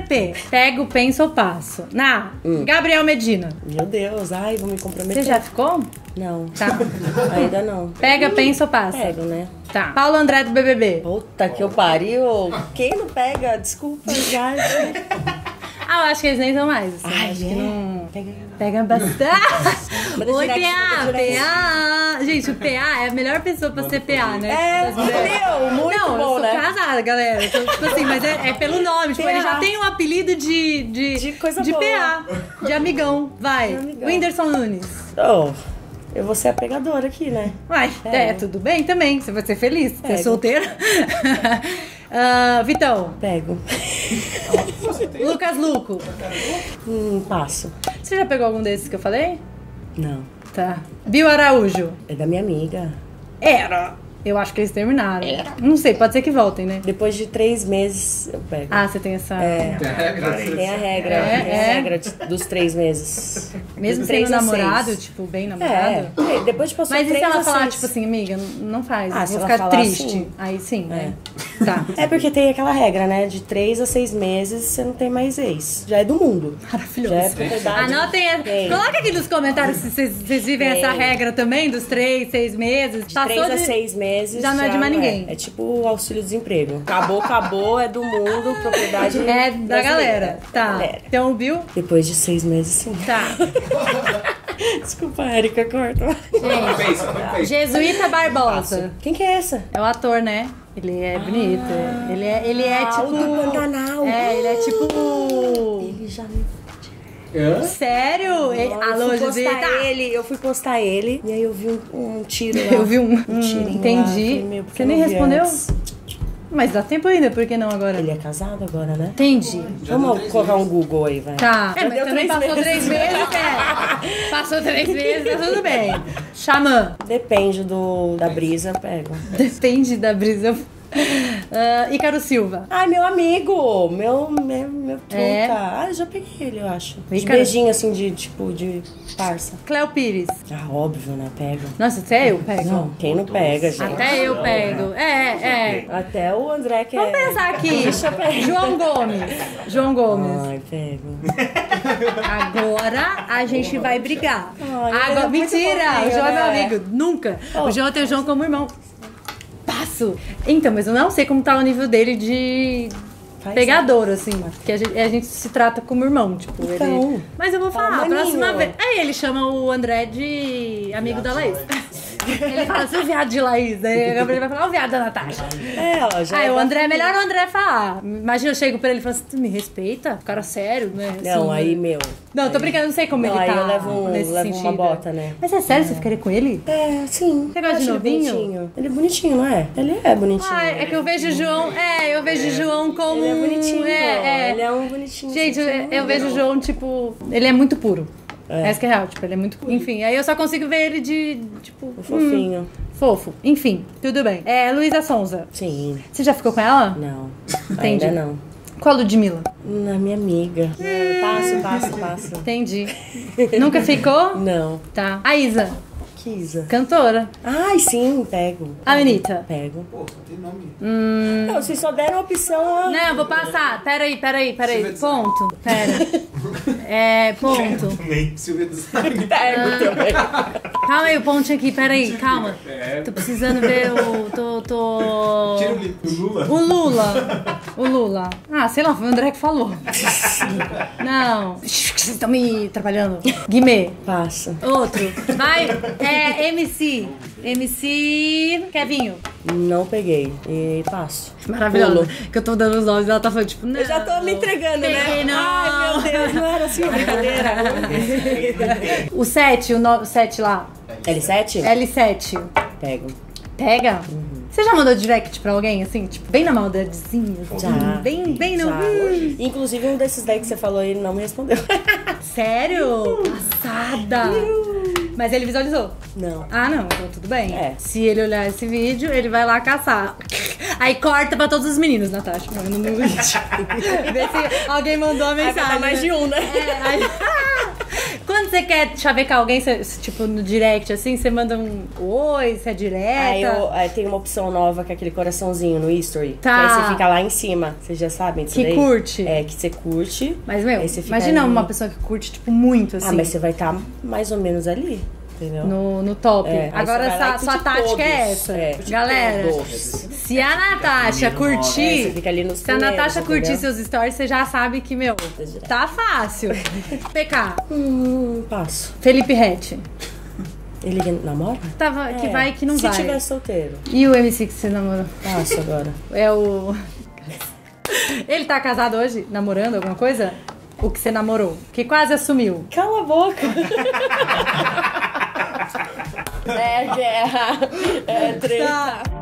P. Pego, penso ou passo? Gabriel Medina. Meu Deus, ai, vou me comprometer. Você já ficou? Não. Tá. Ainda não. Pega, pensa ou passa? Pego, né? Tá. Paulo André do BBB. Puta que eu pariu. Quem não pega? Desculpa, já. Eu acho que eles nem são mais. Assim. Ai, acho que não... Pega. Pega bastante. Manda Oi, direct, PA, manda direct. PA. Gente, o PA é a melhor pessoa pra ser PA, né? É, Das mulheres. meu, muito não, bom, eu sou né? casada, galera. Então, tipo assim, mas é pelo nome. Tipo, ele já tem um apelido de coisa de boa. PA. De amigão. Vai. De amigão. Whindersson Nunes. Oh, eu vou ser a pegadora aqui, né? Vai. Tudo bem também. Você vai ser feliz. Você é Pego. solteira. Vitão. Pego. Lucas Luco. Passo. Você já pegou algum desses que eu falei? Não. Tá. Bill Araújo. É da minha amiga. Era. Eu acho que eles terminaram. Não sei, pode ser que voltem, né? Depois de 3 meses, eu pego. Você tem essa... Tem a regra dos 3 meses. Mesmo De sendo 3 a namorado, 6. tipo, bem namorado? Depois de passar Mas e 3 se ela a falar, 6? tipo assim, amiga, não faz, Se vou ela ficar falar triste. assim, Aí sim, né? Tá. É porque tem aquela regra, né? De 3 a 6 meses você não tem mais ex. Já é do mundo. Maravilhoso. Já é propriedade. Anotem, Tem. coloca aqui nos comentários se vocês vivem Tem. essa regra também, dos 3, 6 meses. De 3 a 6 meses já não é de mais ninguém. É tipo o auxílio-desemprego. Acabou, é do mundo, propriedade É da galera. Tá. Galera. Então o Bill? Depois de 6 meses, sim. Tá. Desculpa, Érica, corta. Gente, Jesuíta Barbosa. Quem que é essa? É o ator, né? Ele é bonito. Ele é tipo... o do Pantanal. ele é tipo... Ele já me... Sério? Alô, Jesuíta? Eu fui postar ele e aí eu vi um tiro lá. Eu vi um tirinho lá. entendi. Falei, meu, por que Você nem eu não vi respondeu? antes? Mas dá tempo ainda, por que não agora? Ele é casado agora, né? Entendi. Vamos colocar um Google aí, vai. Tá. Já Mas deu também 3 passou meses. 3 meses, Passou 3 meses, tá tudo bem. Xamã. Depende da brisa, pego. Depende da brisa. Ícaro Silva. Ai, meu amigo! Meu truta. É? Eu já peguei ele, eu acho. De Ícaro? beijinho, assim, de parça. Cléo Pires. Óbvio, né? Pego. Nossa, até eu pego. Não, quem não pega, gente? Até eu pego. Até o André que Vamos pensar aqui. João Gomes. Ai, pego. Agora a gente vai brigar. Ai, ele é muito Mentira, fofinho, o João é meu né? amigo. Nunca. O João tem o João como irmão. Passo. Então, mas eu não sei como tá o nível dele de pegador, assim. Porque a gente se trata como irmão, tipo. Então. Ele... Mas eu vou falar, a maninho. próxima vez. Aí ele chama o André de amigo da Laís. Ele fala assim, o viado de Laís. Aí a Gabriela vai falar, o viado da Natasha. Já Aí o André, é melhor o André falar. Imagina, eu chego pra ele e falo assim, tu me respeita? Cara sério, né? Não, Assim, aí, meu. Não, tô brincando, não sei como Não, ele aí tá eu levo nesse uma sentido. bota, né? Mas é sério, você ficaria com ele? É, sim. Você gosta de Eu acho novinho? Ele bonitinho. Ele é bonitinho, não é? Ele é bonitinho. É que eu vejo o João... eu vejo o João como... Ele é bonitinho. É. Ele é um bonitinho. Gente, assim, eu vejo o João, tipo... Ele é muito puro. Essa que é real, tipo, ele é muito... Enfim, aí eu só consigo ver ele de, tipo... Fofinho. Fofo. Enfim, tudo bem. Luísa Sonza. Sim. Você já ficou com ela? Não. Entendi. Ainda não. Qual a Ludmilla? Minha amiga. Passo. Entendi. Nunca ficou? Não. Tá. A Isa. Kisa. Cantora. Ai, sim, pego. A Anitta. Pego. Pô, tem nome. Não, vocês só deram a opção. Não, vou passar. Peraí. Ponto. Ponto. Nem Silvia do Sangue. Pego também. Calma aí, o pontinho aqui, peraí, calma. Tô precisando ver o... Tira o Lula. O Lula. Sei lá, foi o André que falou. Não. Vocês estão me trabalhando. Guimê. Passa. Outro. Vai. MC. Kevinho. Não peguei. E passo. Maravilhoso. Pulo. Que eu tô dando os nomes e ela tá falando, tipo, não. Eu já tô me entregando, Peguei, né? não. Ai, meu Deus, não era assim a brincadeira. O 7, o 7 lá. L7? L7. Pego. Pega? Você já mandou direct pra alguém, assim, tipo, bem na maldadezinha? Assim, Já. Bem no... Já. Inclusive, um desses daí que você falou, ele não me respondeu. Sério? Passada! Mas ele visualizou? Não. Não, então tudo bem. Se ele olhar esse vídeo, ele vai lá caçar. Aí corta pra todos os meninos, Natasha. Manda no vídeo. Vê se alguém mandou a mensagem. Vai dar mais de um, né? Quando você quer chavecar alguém, você, tipo, no direct, assim, você manda um oi, você é direta. Aí tem uma opção nova que é aquele coraçãozinho no history. Tá. Que aí você fica lá em cima. Vocês já sabem disso Que daí? curte. É, que você curte. Mas, meu, aí você fica imagina ali. uma pessoa que curte, tipo, muito, assim. Mas você vai estar mais ou menos ali. Entendeu? No top. É, aí Agora, você vai lá e sua curte tática todos. é essa. Curte Galera, todos. se a Natasha curtir... Você fica ali nos Se a Natasha primeiros, curtir entendeu? seus stories, você já sabe que, meu, tá fácil. PK. Passo. Felipe Rett. Ele namora? Que vai e que não Se vai. Se tiver solteiro. E o MC que você namorou? Passo agora. É o... Ele tá casado hoje? Namorando alguma coisa? O que você namorou? Que quase assumiu. Cala a boca. É guerra. É treta. Tá.